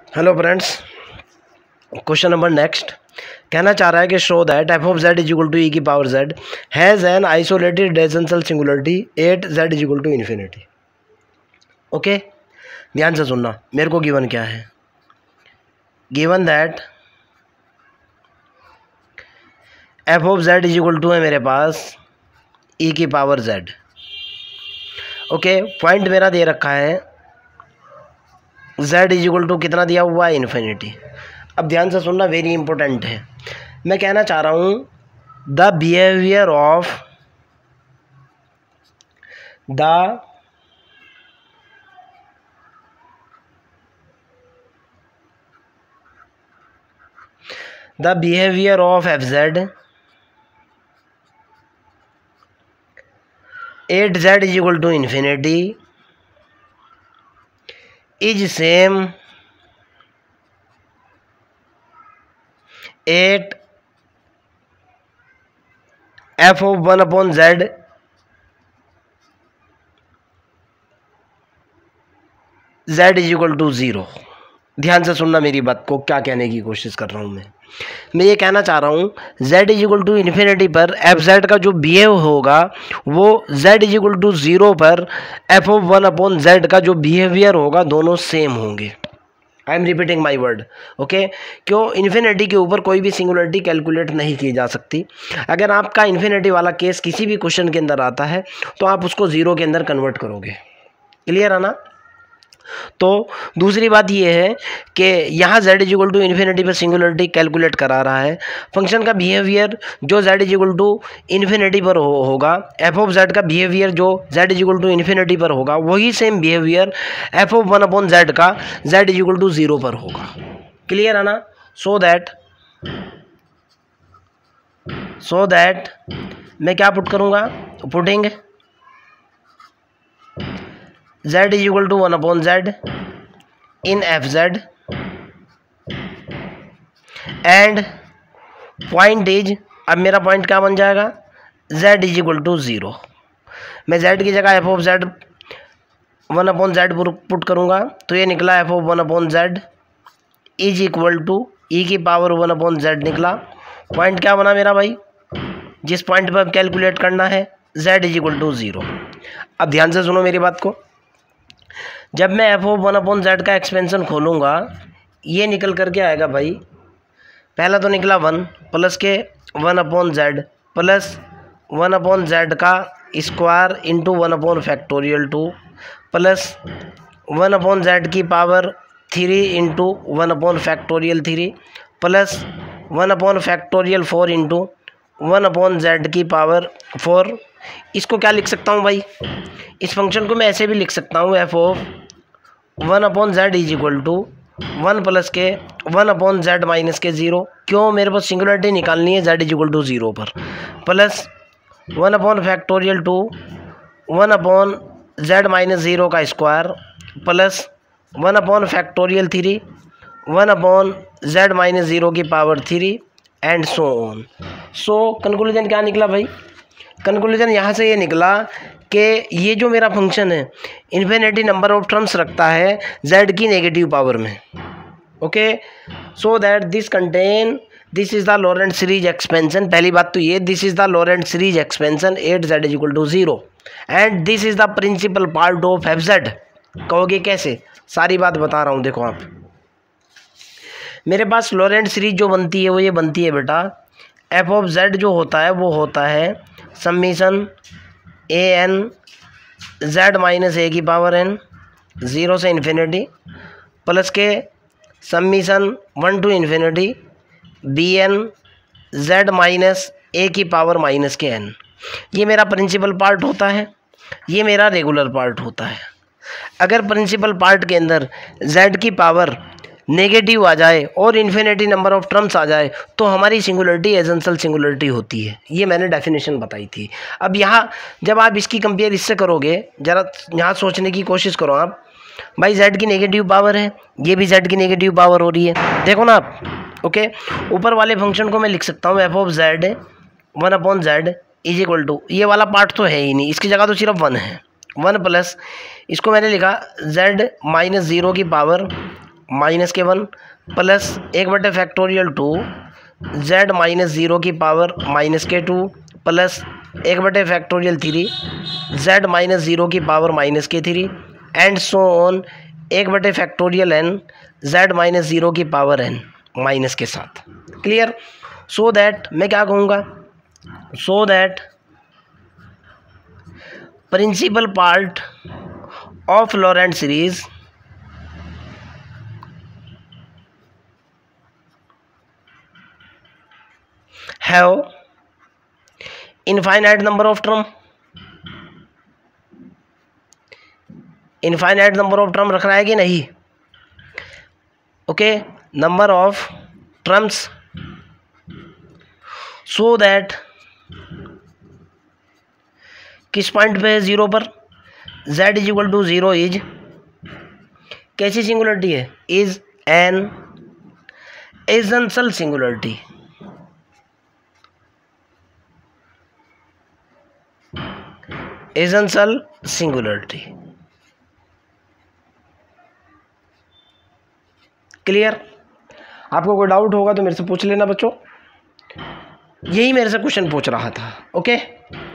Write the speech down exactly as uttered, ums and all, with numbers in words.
Hello friends, question number next कहना चाह रहा है कि show that f of z is equal to e की power z has an isolated essential singularity at z is equal to infinity. Okay, ध्यान से सुनना। मेरे को गिवन क्या है? Given that f of z is equal to है मेरे पास ई की पावर जेड। ओके, पॉइंट मेरा दे रखा है z इज इक्वल टू कितना दिया हुआ है? इन्फिनिटी। अब ध्यान से सुनना, वेरी इंपॉर्टेंट है। मैं कहना चाह रहा हूँ the behaviour of the the behaviour of f z at z is equal to infinity is same at f of one upon z z is equal to zero. ध्यान से सुनना मेरी बात को, क्या कहने की कोशिश कर रहा हूँ मैं मैं ये कहना चाह रहा हूँ z is equal to infinity पर एफ जेड का जो बिहेव होगा वो z is equal to zero पर f of one upon z का जो बिहेवियर होगा दोनों सेम होंगे। I am repeating my word. Okay, क्यों? इन्फिनिटी के ऊपर कोई भी सिंगुलरिटी कैलकुलेट नहीं की जा सकती। अगर आपका इन्फिनिटी वाला केस किसी भी क्वेश्चन के अंदर आता है तो आप उसको ज़ीरो के अंदर कन्वर्ट करोगे। क्लियर है ना? तो दूसरी बात यह है कि यहाँ z is equal to infinity पर सिंगुलरिटी कैलकुलेट करा रहा है। फंक्शन का बिहेवियर जो z is equal to infinity पर हो, होगा एफ ऑफ z का बिहेवियर जो z is equal to infinity पर होगा वही same behaviour f of one upon z का z is equal to zero पर होगा। क्लियर है ना? सो दैट सो दैट मैं क्या पुट करूँगा? Putting z is equal to one upon z in f z and point is, अब मेरा पॉइंट क्या बन जाएगा? z is equal to zero. मैं z की जगह f of z one upon z put करूँगा तो ये निकला f of one upon z is equal to e की पावर वन अपॉन जेड निकला। पॉइंट क्या बना मेरा भाई? जिस पॉइंट पर कैलकुलेट करना है z is equal to zero. अब ध्यान से सुनो मेरी बात को। जब मैं f of one upon z का एक्सपेंशन खोलूँगा ये निकल करके आएगा भाई, पहला तो निकला वन प्लस के one upon z plus one upon z का square into one upon factorial two plus one upon z की power three into one upon factorial three plus one upon factorial four into one upon z की power four. इसको क्या लिख सकता हूँ भाई? इस फंक्शन को मैं ऐसे भी लिख सकता हूँ f of one upon z is equal to one plus के वन अपॉन जेड माइनस के ज़ीरो। क्यों? मेरे पास सिंगुलरिटी निकालनी है z is equal to zero पर, plus one upon factorial two one upon z minus zero का square plus one upon factorial three one upon z minus zero की power three and so on. So conclusion क्या निकला भाई? Conclusion यहाँ से ये निकला कि ये जो मेरा फंक्शन है इन्फिनिटी नंबर ऑफ टर्म्स रखता है z की नेगेटिव पावर में। Okay, so that this contain this is the Laurent series expansion. पहली बात तो ये, this is the Laurent series expansion at z is equal to zero and this is the principal part of f z. कहोगे कैसे? सारी बात बता रहा हूँ। देखो आप, मेरे पास लॉरेंट सीरीज जो बनती है वो ये बनती है बेटा, एफ ऑफ जेड जो होता है वो होता है summation a n z minus a की पावर एन ज़ीरो से इन्फिनिटी प्लस के summation one to infinity b n z minus a की पावर माइनस के एन। ये मेरा प्रिंसिपल पार्ट होता है, ये मेरा रेगुलर पार्ट होता है। अगर प्रिंसिपल पार्ट के अंदर z की पावर नेगेटिव आ जाए और इन्फिनिटी नंबर ऑफ टर्म्स आ जाए तो हमारी सिंगुलरिटी एसेंशियल सिंगुलरिटी होती है। ये मैंने डेफिनेशन बताई थी। अब यहाँ जब आप इसकी कंपेयर इससे करोगे, ज़रा यहाँ सोचने की कोशिश करो आप। भाई z की नेगेटिव पावर है, ये भी z की नेगेटिव पावर हो रही है, देखो ना आप। ओके, ऊपर वाले फंक्शन को मैं लिख सकता हूँ f of z one upon z is equal to, ये वाला पार्ट तो है ही नहीं, इसकी जगह तो सिर्फ वन है, वन प्लस इसको मैंने लिखा z माइनस ज़ीरो की पावर माइनस के वन प्लस एक बटे factorial two z minus zero की पावर माइनस के टू प्लस एक बटे factorial three z minus zero की पावर माइनस के थ्री एंड सो ऑन एक बटे factorial n z minus zero की पावर एन माइनस के साथ। क्लियर? सो दैट मैं क्या कहूँगा, so that principal part of Laurent series have infinite number of term, infinite number of term रख रहा है कि नहीं? Okay, number of terms, so that किस पॉइंट पे है जीरो पर z is equal to zero is कैसी सिंगुलरिटी है? Is an essential singularity. Essential singularity. Clear? आपको कोई डाउट होगा तो मेरे से पूछ लेना बच्चों, यही मेरे से क्वेश्चन पूछ रहा था। ओके।